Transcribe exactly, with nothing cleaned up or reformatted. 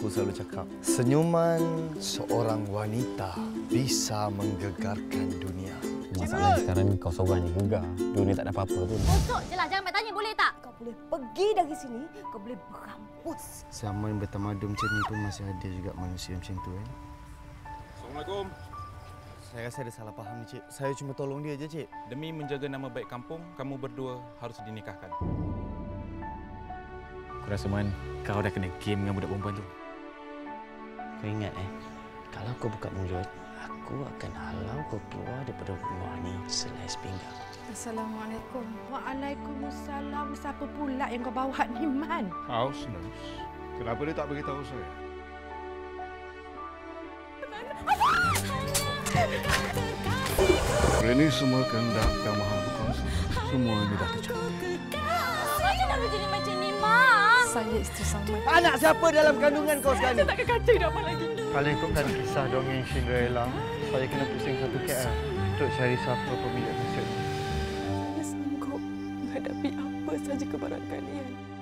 ibuku selalu cakap, senyuman seorang wanita bisa menggegarkan dunia. Masalahnya sekarang ni kau seorang je gegar. Dunia tak ada apa-apa pun. Kosok je lah, jangan banyak tanya boleh tak? Kau boleh pergi dari sini, kau boleh berampus. Sama yang bertamadun macam ni pun masih ada juga manusia macam tu kan. Assalamualaikum. Saya rasa ada salah faham ni, Cik. Saya cuma tolong dia je, Cik. Demi menjaga nama baik kampung, kamu berdua harus dinikahkan. Aku rasa, Man, kau dah kena game dengan budak perempuan tu. Kau ingat eh, kalau kau buka mulut, aku akan halau kau keluar daripada rumah ni selai sepinggang. Assalamualaikum. Waalaikumsalam. Siapa pula yang kau bawa ni, Man? Haus, Nus. Kenapa dia tak beritahu saya? Ini semua kehendak Yang Maha Berkuasa. Semua ini dah tercapai. Macam mana jadi macam ni, Mak? Saya isteri Saman. Anak siapa dalam kandungan kau sekarang ni? Saya takkan kata dah apa lagi. Kalau ikutkan kisah dongeng Cinderella, saya kena pusing satu K L untuk cari siapa pemilik kaset. Saya sanggup menghadapi apa saja kebaran kalian.